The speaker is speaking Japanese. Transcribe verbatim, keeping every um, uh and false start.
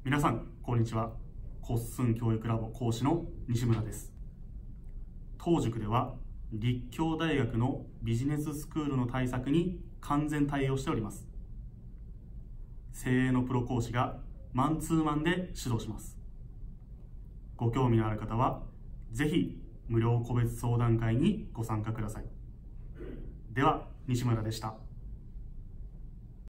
皆さん、こんにちは。コッスン教育ラボ講師の西村です。当塾では、立教大学のビジネススクールの対策に完全対応しております。精鋭のプロ講師がマンツーマンで指導します。ご興味のある方は、ぜひ無料個別相談会にご参加ください。では、西村でした。